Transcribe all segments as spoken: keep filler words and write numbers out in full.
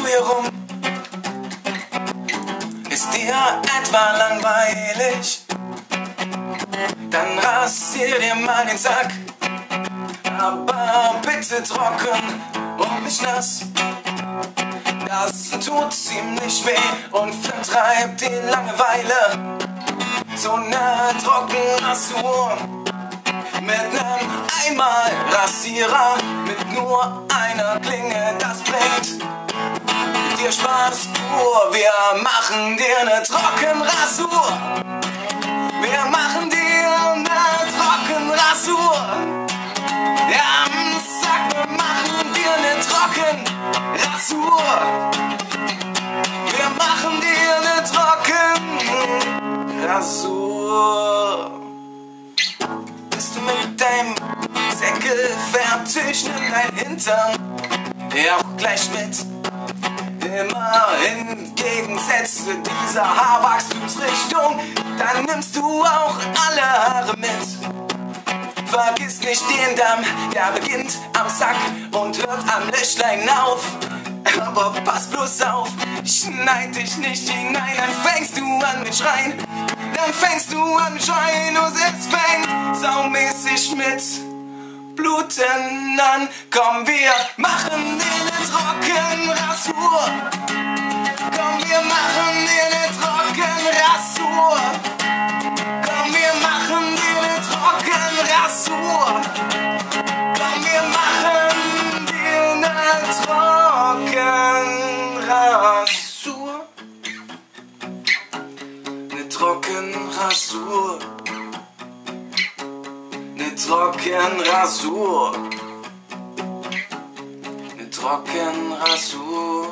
hier rum? Ist dir etwa langweilig? Dann rasier dir mal den Sack, aber bitte trocken und nicht nass. Das tut ziemlich weh und vertreibt die Langeweile. So eine Trockenrasur mit nem Einmalrasierer, mit nur einer Klinge, das bringt dir Spaß pur. Wir machen dir eine Trockenrasur. Wir machen dir eine Trockenrasur. Ja, sag, wir machen dir eine Trockenrasur. Wir machen dir eine Trockenrasur. Bist du mit deinem Säckel fertig? Nimm dein Hintern ja auch gleich mit. Immer entgegensetzt dieser Haarwachstumsrichtung, dann nimmst du auch alle Haare mit. Vergiss nicht den Damm, der beginnt am Sack und hört am Löchlein auf. Aber pass bloß auf, schneid dich nicht hinein, dann fängst du an mit Schreien. Dann fängst du an mit Schreien und es fängt saumäßig mit Bluten an. Komm, wir machen dir eine Trockenrasur. Komm, wir machen dir eine Trockenrasur. Komm, wir machen dir eine Trockenrasur. Komm, wir machen dir eine Trockenrasur. Eine Trockenrasur. Eine Trockenrasur. Eine Trockenrasur.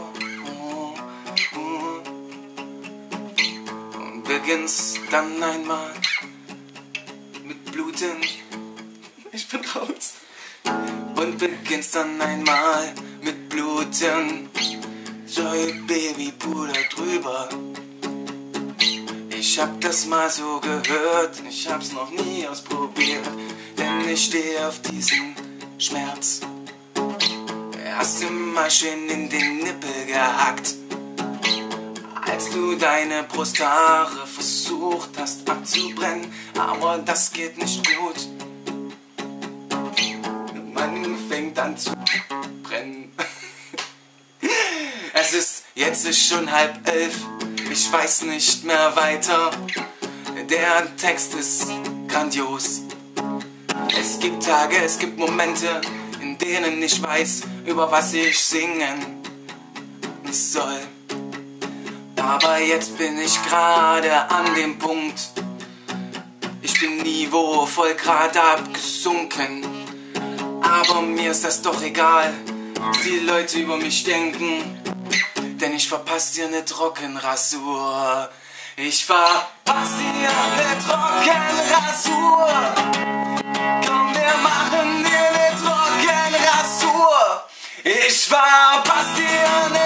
Und beginnst dann einmal mit Bluten. Ich bin raus. Und beginnst dann einmal mit Bluten. Joy Baby Puder drüber. Ich hab das mal so gehört, ich hab's noch nie ausprobiert, denn ich stehe auf diesen Schmerz. Hast du mal schön in den Nippel gehackt, als du deine Brusthaare versucht hast abzubrennen, aber das geht nicht gut. Man fängt an zu brennen. Es ist, jetzt ist schon halb elf. Ich weiß nicht mehr weiter, der Text ist grandios. Es gibt Tage, es gibt Momente, in denen ich weiß, über was ich singen soll. Aber jetzt bin ich gerade an dem Punkt, ich bin niveauvoll gerade abgesunken. Aber mir ist das doch egal, was die Leute über mich denken. Denn ich verpasse dir eine Trockenrasur. Ich verpasse dir eine Trockenrasur. Komm, wir machen dir eine Trockenrasur. Ich verpasse dir eine